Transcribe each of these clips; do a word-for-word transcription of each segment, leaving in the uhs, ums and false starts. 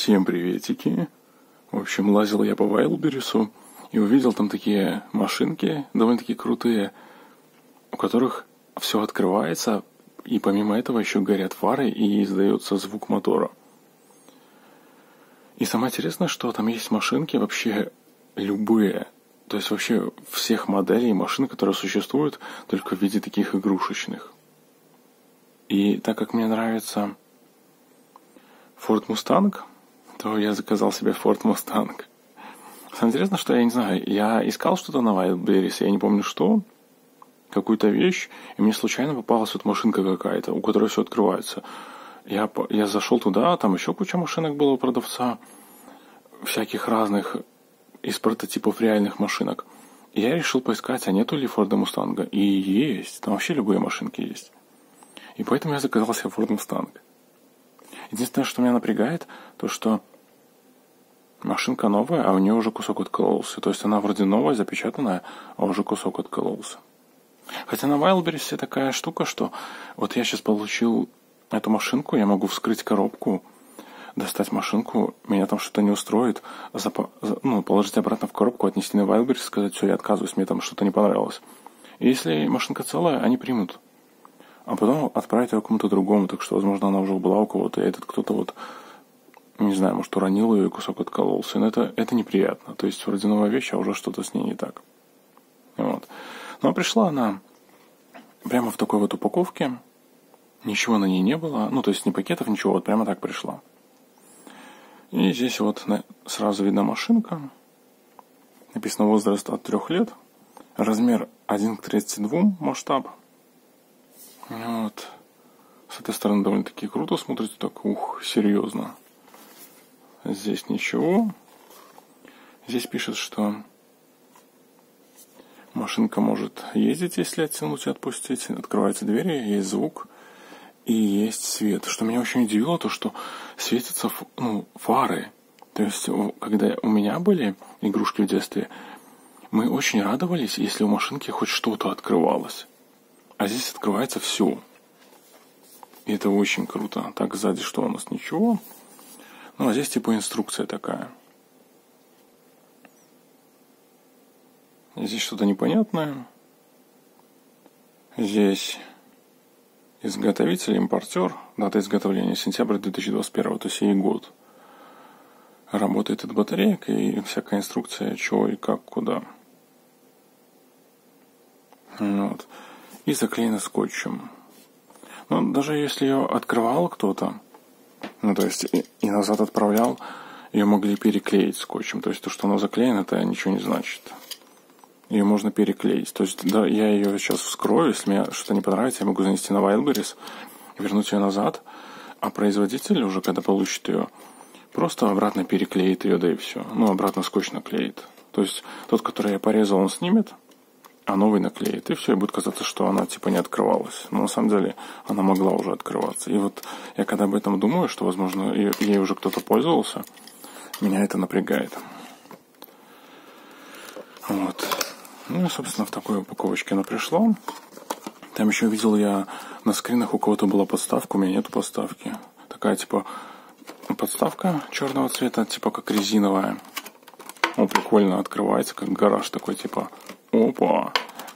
Всем приветики. В общем, лазил я по Вайлдберрису и увидел там такие машинки довольно-таки крутые, у которых все открывается, и помимо этого еще горят фары и издается звук мотора. И самое интересное, что там есть машинки вообще любые, то есть вообще всех моделей машин, которые существуют, только в виде таких игрушечных. И так как мне нравится Ford Mustang, то я заказал себе Ford Mustang. Самое интересное, что я не знаю, я искал что-то на Wildberries, я не помню что, какую-то вещь, и мне случайно попалась вот машинка какая-то, у которой все открывается. Я, я зашел туда, там еще куча машинок было у продавца, всяких разных из прототипов реальных машинок. И я решил поискать, а нету ли Ford Mustang. И есть, там вообще любые машинки есть. И поэтому я заказал себе Ford Mustang. Единственное, что меня напрягает, то что машинка новая, а у нее уже кусок откололся. То есть она вроде новая, запечатанная, а уже кусок откололся. Хотя на Wildberries такая штука, что вот я сейчас получил эту машинку, я могу вскрыть коробку, достать машинку, меня там что-то не устроит, зап- ну, положить обратно в коробку, отнести на Wildberries, сказать, все, я отказываюсь, мне там что-то не понравилось. И если машинка целая, они примут. А потом отправить ее кому-то другому, так что, возможно, она уже была у кого-то, и этот кто-то вот, не знаю, может, уронил ее, и кусок откололся. Но это, это неприятно. То есть, вроде новая вещь, а уже что-то с ней не так. Вот. Но пришла она прямо в такой вот упаковке. Ничего на ней не было. Ну, то есть, ни пакетов, ничего. Вот прямо так пришла. И здесь вот сразу видна машинка. Написано возраст от трех лет. Размер один к тридцати двум масштаб. Вот. С этой стороны довольно-таки круто смотрится. Так, ух, серьезно. Здесь ничего. Здесь пишет, что машинка может ездить, если оттянуть и отпустить. Открываются двери, есть звук и есть свет. Что меня очень удивило, то что светятся ну, фары. То есть, когда у меня были игрушки в детстве, мы очень радовались, если у машинки хоть что-то открывалось. А здесь открывается все. И это очень круто. Так, сзади что у нас? Ничего. Ну, а здесь типа инструкция такая. Здесь что-то непонятное. Здесь изготовитель, импортер. Дата изготовления сентябрь две тысячи двадцать первого, то есть и год. Работает эта батарейка и всякая инструкция, чего и как, куда. Вот. И заклеена скотчем. Но даже если ее открывал кто-то, ну, то есть и, и назад отправлял, ее могли переклеить скотчем. То есть то, что она заклеена, это ничего не значит. Ее можно переклеить. То есть, да, я ее сейчас вскрою, если мне что-то не понравится, я могу занести на Wildberries, вернуть ее назад, а производитель уже, когда получит ее, просто обратно переклеит ее, да и все. Ну, обратно скотч наклеит. То есть тот, который я порезал, он снимет, а новый наклеит. И все, и будет казаться, что она типа не открывалась. Но на самом деле она могла уже открываться. И вот я когда об этом думаю, что, возможно, ей уже кто-то пользовался, меня это напрягает. Вот. Ну и, собственно, в такой упаковочке она пришла. Там еще видел я на скринах у кого-то была подставка, у меня нету подставки. Такая типа подставка черного цвета, типа как резиновая. О, прикольно, открывается, как гараж такой, типа. Опа!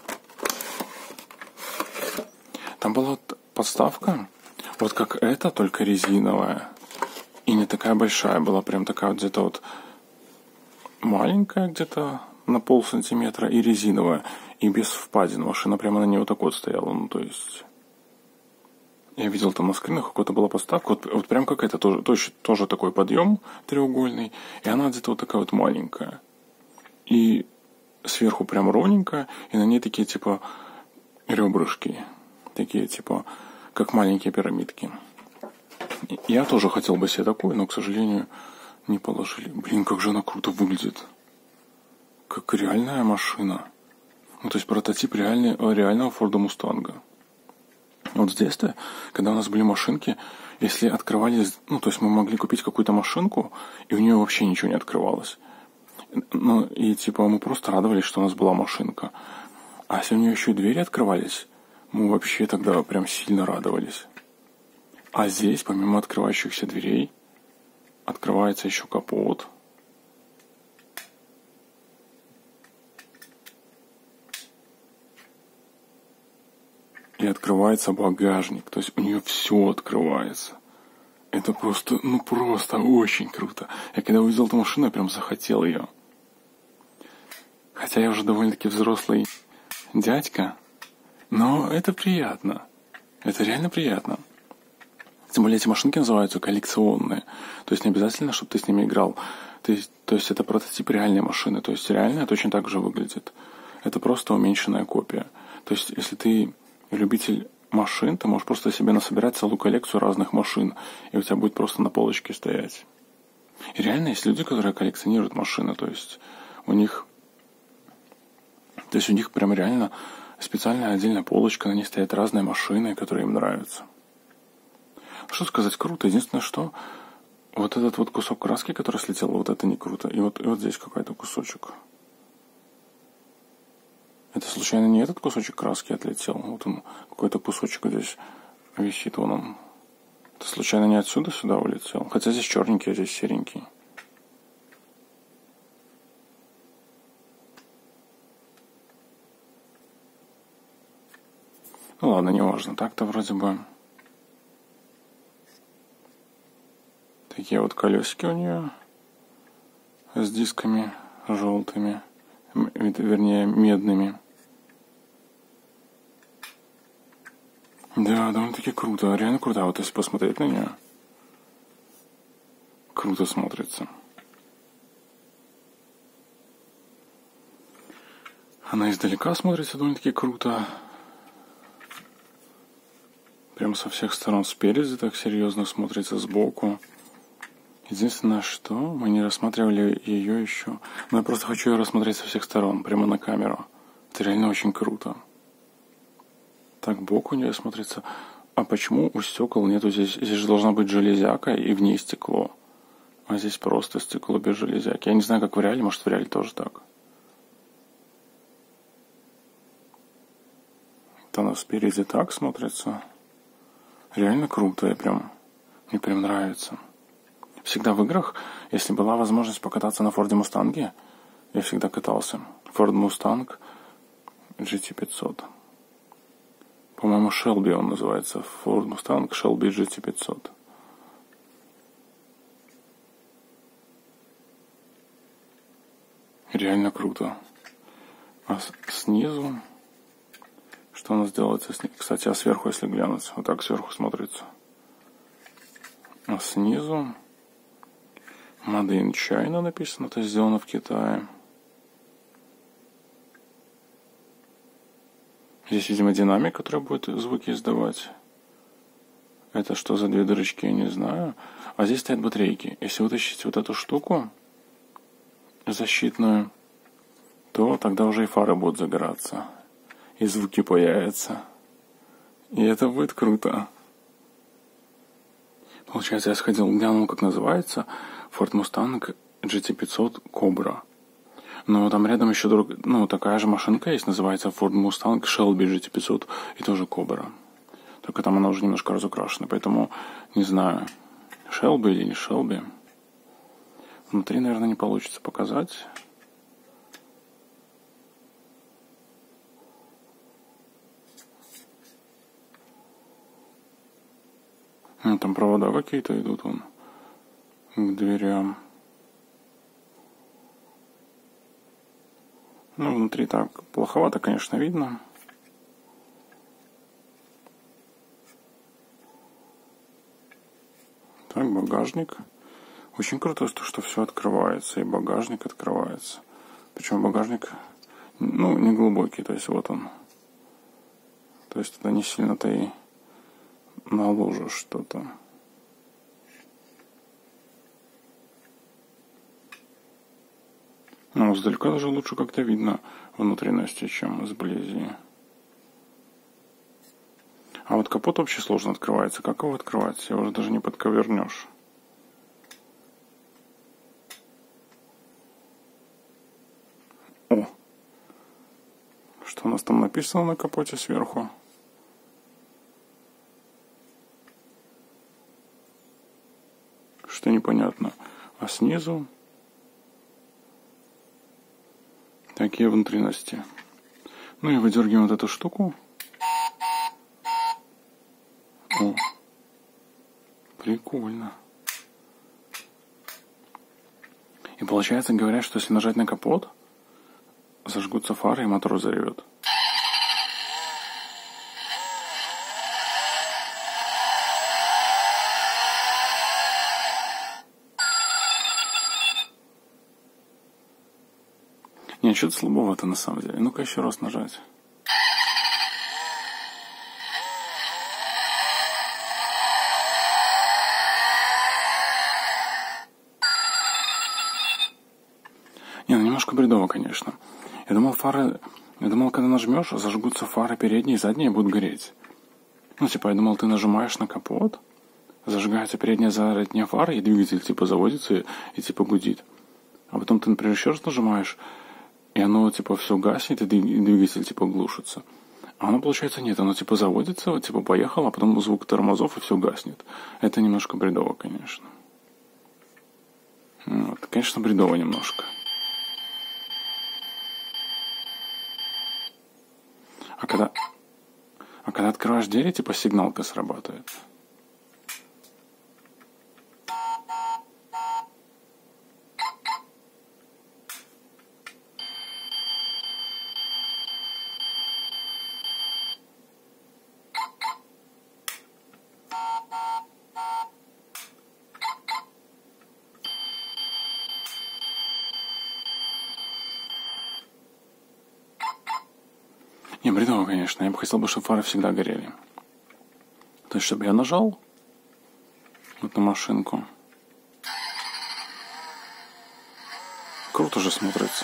Там была подставка, вот как эта, только резиновая. И не такая большая, была прям такая вот где-то вот маленькая, где-то на пол сантиметра, и резиновая, и без впадин. Машина прямо на нее вот так вот стояла, ну то есть... Я видел там на скринах, у кого-то была подставка, вот, вот прям какая-то тоже, тоже, тоже такой подъем треугольный, и она где-то вот такая вот маленькая. И сверху прям ровненькая, и на ней такие типа ребрышки, такие типа, как маленькие пирамидки. Я тоже хотел бы себе такую, но, к сожалению, не положили. Блин, как же она круто выглядит. Как реальная машина. Ну, то есть прототип реальный, реального Форда Мустанга. Вот в детстве, когда у нас были машинки, если открывались, ну, то есть мы могли купить какую-то машинку, и у нее вообще ничего не открывалось. Ну, и типа мы просто радовались, что у нас была машинка. А если у нее еще и двери открывались, мы вообще тогда прям сильно радовались. А здесь, помимо открывающихся дверей, открывается еще капот. И открывается багажник. То есть у нее все открывается. Это просто, ну просто очень круто. Я когда увидел эту машину, я прям захотел ее. Хотя я уже довольно-таки взрослый дядька, но это приятно. Это реально приятно. Тем более эти машинки называются коллекционные. То есть не обязательно, чтобы ты с ними играл. То есть, то есть это прототип реальной машины. То есть реальная точно так же выглядит. Это просто уменьшенная копия. То есть если ты любитель машин, ты можешь просто себе насобирать целую коллекцию разных машин, и у тебя будет просто на полочке стоять. И реально есть люди, которые коллекционируют машины, то есть у них, то есть у них прям реально специальная отдельная полочка, на ней стоят разные машины, которые им нравятся. Что сказать, круто. Единственное, что вот этот вот кусок краски, который слетел, вот это не круто. И вот, и вот здесь какой-то кусочек. Это случайно не этот кусочек краски отлетел? Вот он, какой-то кусочек здесь висит, вон он. Это случайно не отсюда сюда улетел? Хотя здесь черненький, а здесь серенький. Ну ладно, неважно. Так-то вроде бы такие вот колесики у нее с дисками желтыми. Вернее, медными. Да, довольно-таки круто. Реально круто. А вот если посмотреть на нее, круто смотрится. Она издалека смотрится довольно-таки круто. Прям со всех сторон. Спереди так серьезно смотрится, сбоку. Единственное, что мы не рассматривали ее еще. Но я просто хочу ее рассмотреть со всех сторон, прямо на камеру. Это реально очень круто. Так, бок у нее смотрится. А почему у стекол нету здесь? Здесь же должна быть железяка и в ней стекло. А здесь просто стекло без железяки. Я не знаю, как в реале, может в реале тоже так. Вот она спереди так смотрится. Реально круто, я прям, мне прям нравится. Всегда в играх, если была возможность покататься на Форде Мустанге, я всегда катался. Форд Мустанг джи ти пятьсот. По-моему, Шелби он называется. Форд Мустанг Шелби джи ти пятьсот. Реально круто. А снизу... Что у нас делается с ней? Кстати, а сверху, если глянуть, вот так сверху смотрится. А снизу... Made in China написано, это сделано в Китае. Здесь, видимо, динамик, который будет звуки издавать. Это что за две дырочки, я не знаю. А здесь стоят батарейки. Если вытащить вот эту штуку защитную, то тогда уже и фары будут загораться. И звуки появятся. И это будет круто. Получается, я сходил, глянул, как называется. Ford Mustang джи ти пятьсот Cobra. Но там рядом еще друг, ну, такая же машинка есть, называется Ford Mustang Shelby джи ти пятьсот, и тоже Cobra. Только там она уже немножко разукрашена, поэтому не знаю, Shelby или не Shelby. Внутри, наверное, не получится показать. Ну, там провода какие-то идут вон к дверям. Ну, внутри так плоховато, конечно, видно. Так, багажник. Очень круто, что все открывается, и багажник открывается. Причем багажник, ну, не глубокий, то есть вот он. То есть это не сильно-то и наложишь что-то. Ну, сдалека даже лучше как-то видно внутренности, чем сблизи. А вот капот вообще сложно открывается. Как его открывать? Его уже даже не подковырнешь. О! Что у нас там написано на капоте сверху? что непонятно. А снизу такие внутренности. Ну и выдергиваем вот эту штуку. О, прикольно. И получается, говорят, что если нажать на капот, зажгутся фары и мотор заревет. Не, что-то слабовато на самом деле. Ну-ка еще раз нажать. Не, ну немножко бредово, конечно. Я думал, фары... Я думал, когда нажмешь, зажгутся фары передние и задние будут гореть. Ну, типа, я думал, ты нажимаешь на капот, зажигается передняя и задняя фара, и двигатель, типа, заводится и, и типа, гудит. А потом ты, например, еще раз нажимаешь, и оно, типа, все гаснет, и двигатель, типа, глушится. А оно, получается, нет. Оно, типа, заводится, типа, поехало, а потом звук тормозов, и все гаснет. Это немножко бредово, конечно. Вот. Конечно, бредово немножко. А когда... А когда открываешь двери, типа, сигналка срабатывает. Не, бредово, конечно. Я бы хотел, чтобы фары всегда горели. То есть, чтобы я нажал вот на машинку. Круто же смотрится.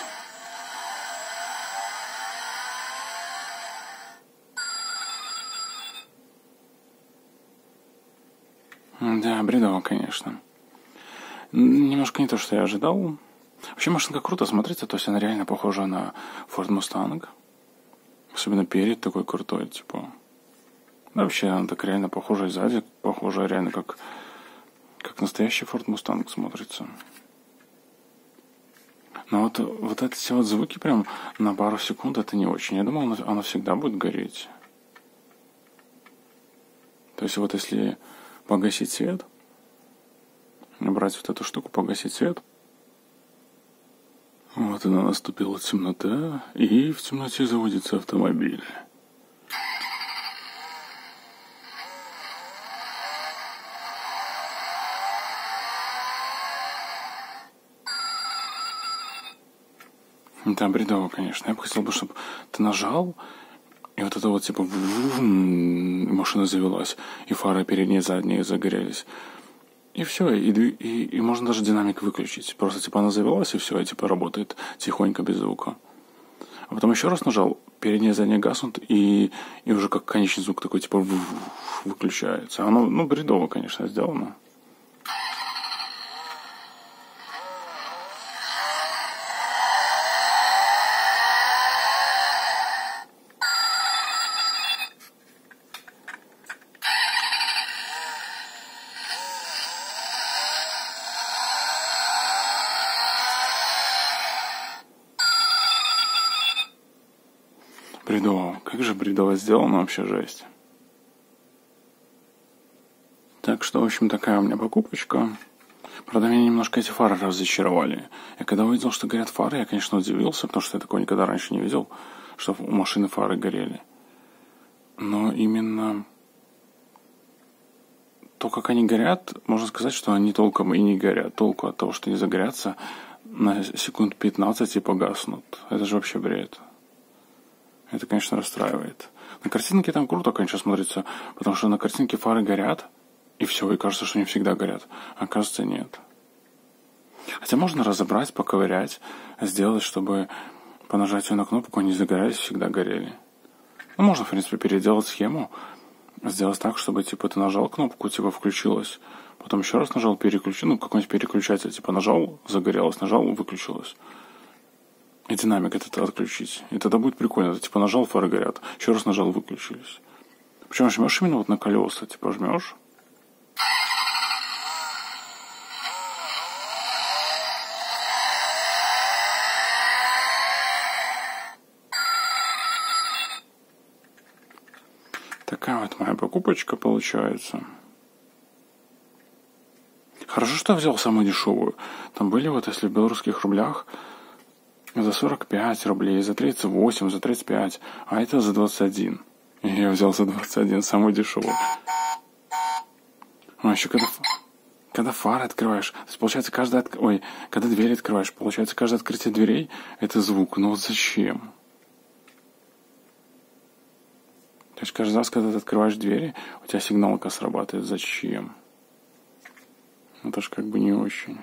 Да, бредово, конечно. Немножко не то, что я ожидал. Вообще машинка круто смотрится, то есть она реально похожа на Ford Mustang. Особенно перед такой крутой, типа. Да, вообще она так реально похожа и сзади, похожа реально как, как настоящий Ford Mustang смотрится. Но вот, вот эти все вот звуки прям на пару секунд, это не очень. Я думал, оно, оно всегда будет гореть. То есть вот если погасить свет, набрать вот эту штуку, погасить свет, вот она наступила темнота, и в темноте заводится автомобиль. Да, бредово, конечно. Я бы хотел, чтобы ты нажал, и вот это вот типа машина завелась, и фары передние и задние загорелись. И все, и, и, и можно даже динамик выключить. Просто типа она завелась, и все, и типа работает тихонько, без звука. А потом еще раз нажал, передние и задние гаснут, и, и уже как конечный звук такой типа выключается. Оно, ну, бредово, конечно, сделано. Бредово. Как же бредово сделано, вообще жесть. Так что, в общем, такая у меня покупочка. Правда, меня немножко эти фары разочаровали. Я когда увидел, что горят фары, я, конечно, удивился, потому что я такого никогда раньше не видел, что у машины фары горели. Но именно то, как они горят, можно сказать, что они толком и не горят. Толку от того, что они загорятся, на секунд пятнадцать и погаснут. Это же вообще бред. Это, конечно, расстраивает. На картинке там круто, конечно, смотрится, потому что на картинке фары горят, и все, и кажется, что они всегда горят. А оказывается, нет. Хотя можно разобрать, поковырять, сделать, чтобы по нажатию на кнопку они загорались, всегда горели. Ну, можно, в принципе, переделать схему, сделать так, чтобы, типа, ты нажал кнопку, типа, включилась, потом еще раз нажал, переключил, ну, какой-нибудь переключатель, типа, нажал, загорелось, нажал, выключилось. И динамик этот отключить. И тогда будет прикольно. Ты типа нажал, фары горят. Еще раз нажал, выключились. Причем жмешь именно вот на колеса. Типа жмешь. такая вот моя покупочка получается. Хорошо, что я взял самую дешевую. Там были вот, если в белорусских рублях, за сорок пять рублей, за тридцать восемь, за тридцать пять, а это за двадцать один. И я взял за двадцать один, самую дешевую. А еще когда, когда фары открываешь, то есть, получается, каждое от... Ой, когда двери открываешь, получается, каждое открытие дверей это звук. Ну вот зачем? То есть каждый раз, когда ты открываешь двери, у тебя сигналка срабатывает. Зачем? Это ж как бы не очень.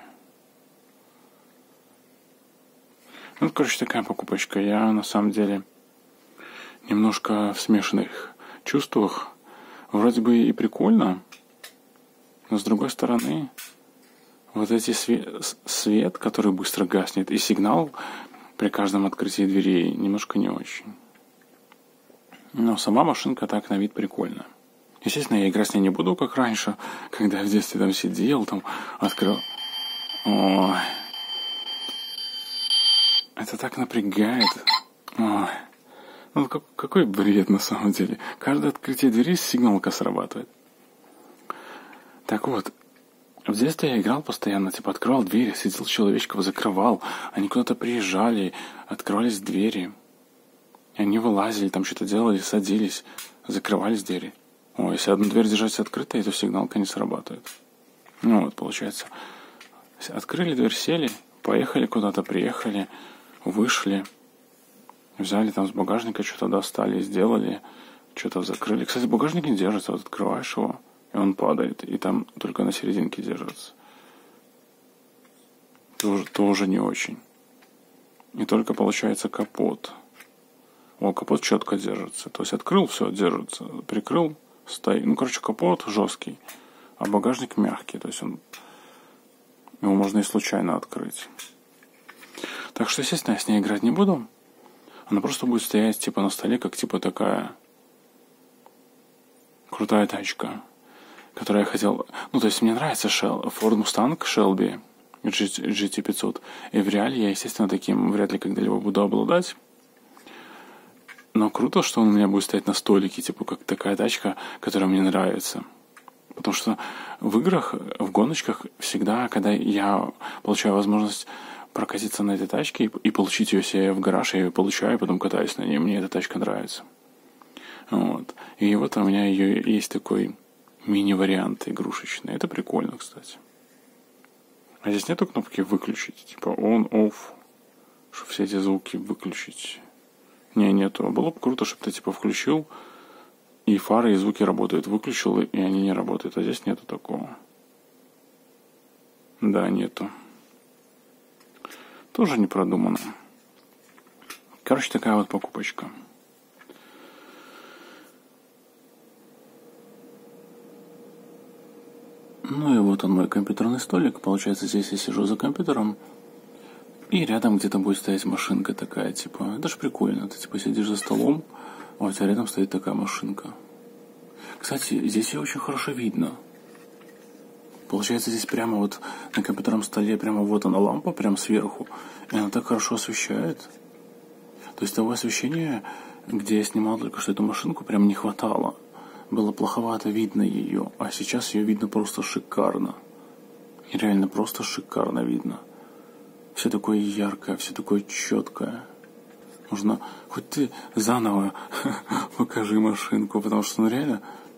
Ну, короче, такая покупочка. Я, на самом деле, немножко в смешанных чувствах. Вроде бы и прикольно, но, с другой стороны, вот эти свет, свет, который быстро гаснет, и сигнал при каждом открытии дверей немножко не очень. Но сама машинка так на вид прикольная. Естественно, я играть с ней не буду, как раньше, когда я в детстве там сидел, там открыл. Ой. Это так напрягает. Ой. Ну, как, какой бред на самом деле. Каждое открытие двери сигналка срабатывает. Так вот, в детстве я играл постоянно, типа открывал двери, сидел человечков, закрывал. Они куда-то приезжали, открывались двери. И они вылазили, там что-то делали, садились, закрывались двери. О, если одну дверь держать открытой, то сигналка не срабатывает. Ну вот, получается. Открыли дверь, сели, поехали куда-то, приехали, вышли, взяли там с багажника что-то достали, сделали, что-то закрыли. Кстати, багажник не держится, вот открываешь его, и он падает, и там только на серединке держится. Тоже, тоже не очень. И только получается капот. О, капот четко держится. То есть открыл, все, держится. Прикрыл, стоит. Ну, короче, капот жесткий, а багажник мягкий. То есть он... Его можно и случайно открыть. Так что, естественно, я с ней играть не буду. Она просто будет стоять типа на столе, как типа такая крутая тачка, которую я хотел... Ну, то есть мне нравится Shell... Ford Mustang Shelby джи ти пятьсот. И в реале я, естественно, таким вряд ли когда-либо буду обладать. Но круто, что он у меня будет стоять на столике, типа как такая тачка, которая мне нравится. Потому что в играх, в гоночках всегда, когда я получаю возможность прокатиться на этой тачке и, и получить ее себе в гараж, я ее получаю, и потом катаюсь на ней. Мне эта тачка нравится. Вот. И вот у меня ее есть такой мини-вариант игрушечный. Это прикольно, кстати. А здесь нету кнопки выключить, типа on, off, чтобы все эти звуки выключить. Не, нету. Было бы круто, чтобы ты типа включил, и фары, и звуки работают. Выключил, и они не работают. А здесь нету такого. Да, нету. Тоже не продумано. Короче, такая вот покупочка. Ну и вот он, мой компьютерный столик. Получается, здесь я сижу за компьютером. И рядом где-то будет стоять машинка такая, типа, это ж прикольно. Ты типа сидишь за столом, а у тебя рядом стоит такая машинка. Кстати, здесь ее очень хорошо видно. Получается, здесь прямо вот на компьютерном столе, прямо вот она лампа, прямо сверху. И она так хорошо освещает. То есть того освещения, где я снимал только что эту машинку, прям не хватало. Было плоховато видно ее. А сейчас ее видно просто шикарно. И реально просто шикарно видно. Все такое яркое, все такое четкое. Можно, хоть ты заново покажи машинку, потому что, ну, реально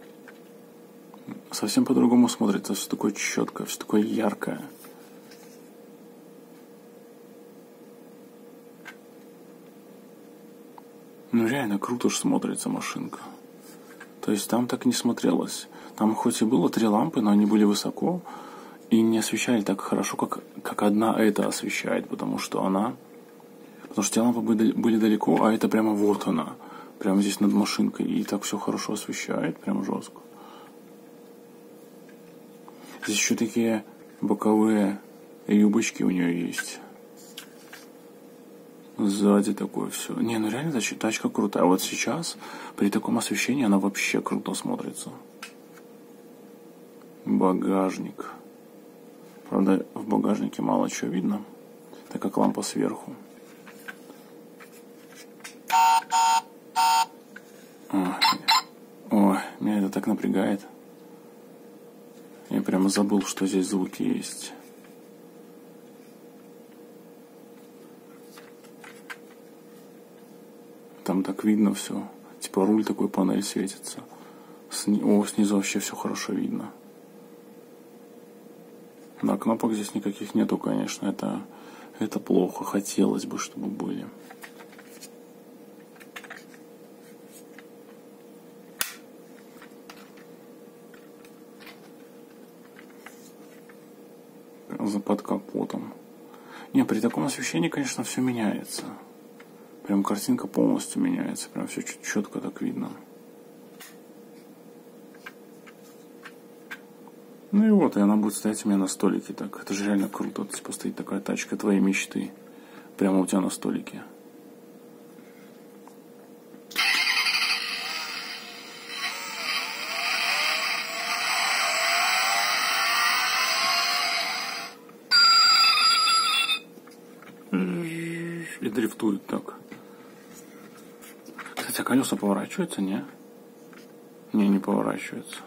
совсем по-другому смотрится. Все такое четкое, все такое яркое. Ну, реально круто ж смотрится машинка. То есть там так не смотрелось. Там хоть и было три лампы, но они были высоко и не освещали так хорошо, как, как одна эта освещает, потому что она... Потому что те лампы были, были далеко, а это прямо вот она. Прямо здесь над машинкой. И так все хорошо освещает, прямо жестко. Здесь еще такие боковые юбочки у нее есть. Сзади такое все. Не, ну реально тачка крутая. А вот сейчас при таком освещении она вообще круто смотрится. Багажник. Правда, в багажнике мало чего видно, так как лампа сверху. Ой. Ой. это так напрягает. Я прямо забыл, что здесь звуки есть. Там так видно все. Типа руль такой, панель светится. Сни... О, снизу вообще все хорошо видно. Да, кнопок здесь никаких нету, конечно. Это, это плохо. Хотелось бы, чтобы были. За под капотом. Не, при таком освещении, конечно, все меняется. Прям картинка полностью меняется. Прям все четко так видно. Ну и вот, и она будет стоять у меня на столике. Так, это же реально круто. Типа стоит такая тачка твоей мечты. Прямо у тебя на столике. И дрифтует так. Кстати, а колеса поворачиваются, не? Не, не поворачиваются.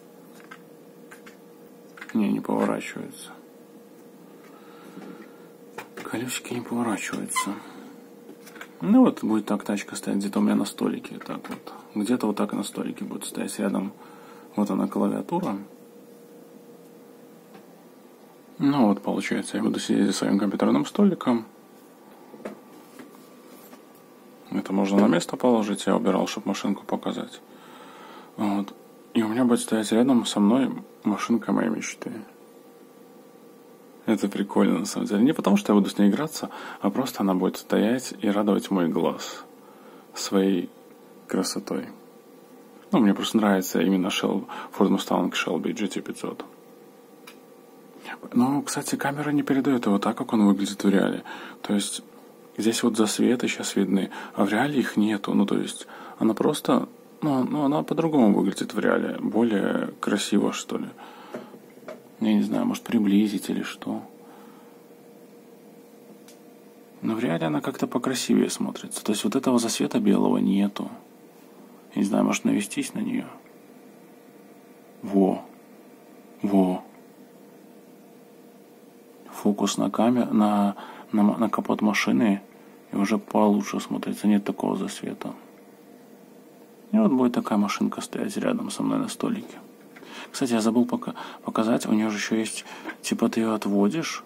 Не, не поворачиваются. Колесики не поворачиваются. Ну вот будет так тачка стоять где-то у меня на столике. Так вот. Где-то вот так и на столике будет стоять рядом. Вот она клавиатура. Ну вот получается, я буду сидеть за своим компьютерным столиком. Это можно на место положить. Я убирал, чтобы машинку показать. Вот. И у меня будет стоять рядом со мной машинка моей мечты. Это прикольно, на самом деле. Не потому, что я буду с ней играться, а просто она будет стоять и радовать мой глаз своей красотой. Ну, мне просто нравится именно Shell, Ford Mustang Shelby джи ти пятьсот. Но, кстати, камера не передает его так, как он выглядит в реале. То есть, здесь вот засветы сейчас видны, а в реале их нету. Ну, то есть, она просто... Ну, ну, она по-другому выглядит в реале. Более красиво, что ли. Я не знаю, может приблизить или что. Но в реале она как-то покрасивее смотрится. То есть вот этого засвета белого нету. Я не знаю, может навестись на нее. Во. Во. Фокус на камеру, на, на, на капот машины. И уже получше смотрится. Нет такого засвета. И вот будет такая машинка стоять рядом со мной на столике. Кстати, я забыл пока показать. У нее же еще есть... Типа ты ее отводишь.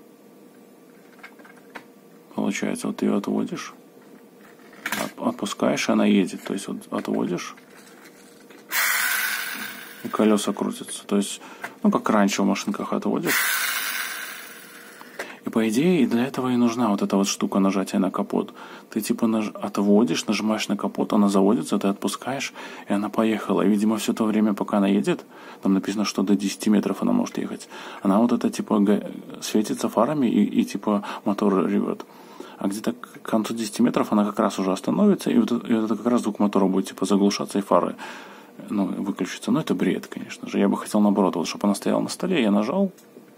Получается, вот ты ее отводишь. Отпускаешь, и она едет. То есть вот отводишь. И колеса крутятся. То есть, ну как раньше в машинках отводишь. И по идее, и для этого и нужна вот эта вот штука нажатия на капот. Ты типа наж... отводишь, нажимаешь на капот, она заводится, ты отпускаешь, и она поехала. И, видимо, все то время, пока она едет, там написано, что до десяти метров она может ехать, она вот это типа светится фарами и, и типа мотор ревет. А где-то к концу десяти метров она как раз уже остановится, и вот, и вот это как раз звук мотора будет типа заглушаться, и фары ну, выключатся. Ну, это бред, конечно же. Я бы хотел наоборот, вот, чтобы она стояла на столе, я нажал.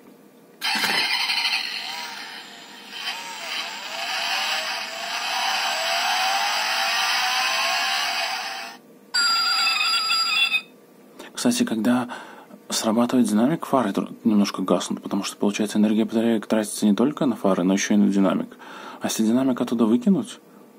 Кстати, когда срабатывает динамик, фары немножко гаснут, потому что, получается, энергия батареек тратится не только на фары, но еще и на динамик. А если динамик оттуда выкинуть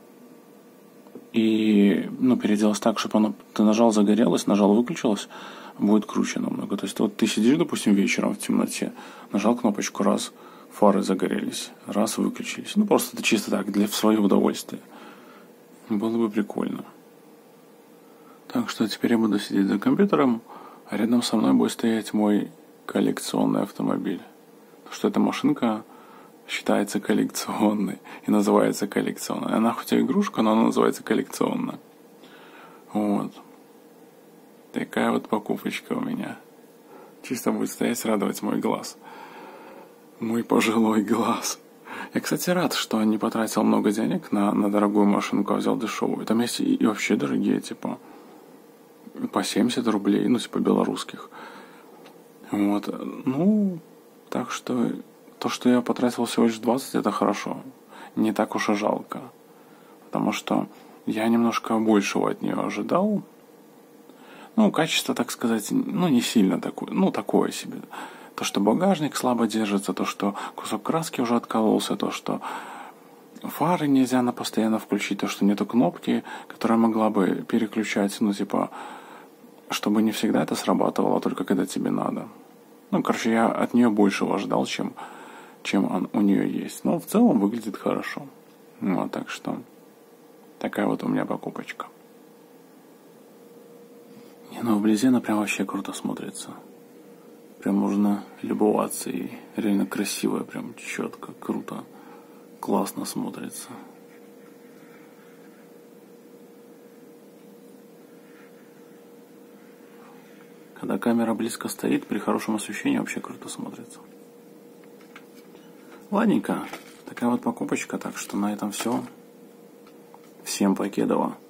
и ну, переделать так, чтобы оно, ты нажал, загорелось, нажал, выключилось, будет круче намного. То есть вот ты сидишь, допустим, вечером в темноте, нажал кнопочку, раз, фары загорелись, раз, выключились. Ну, просто это чисто так, для в свое удовольствие. Было бы прикольно. Так что теперь я буду сидеть за компьютером, а рядом со мной будет стоять мой коллекционный автомобиль. Потому что эта машинка считается коллекционной и называется коллекционной. Она хоть и игрушка, но она называется коллекционная. Вот. Такая вот покупочка у меня. Чисто будет стоять, радовать мой глаз. Мой пожилой глаз. Я, кстати, рад, что не потратил много денег на, на дорогую машинку, а взял дешевую. Там есть и, и вообще дорогие, типа... по семьдесят рублей, ну, типа, белорусских. Вот. Ну, так что то, что я потратил всего лишь двадцать, это хорошо. Не так уж и жалко. Потому что я немножко большего от нее ожидал. Ну, качество, так сказать, ну, не сильно такое, ну, такое себе. То, что багажник слабо держится, то, что кусок краски уже откололся, то, что фары нельзя на постоянно включить, то, что нету кнопки, которая могла бы переключать, ну, типа, чтобы не всегда это срабатывало, только когда тебе надо. Ну, короче, я от нее большего ждал, чем, чем он, у нее есть. Но в целом выглядит хорошо. Ну, так что такая вот у меня покупочка. Не, ну, вблизи она прям вообще круто смотрится. Прям можно любоваться, и реально красивая, прям четко, круто, классно смотрится. Когда камера близко стоит, при хорошем освещении вообще круто смотрится. Ладненько, такая вот покупочка, так что на этом все. Всем покедова.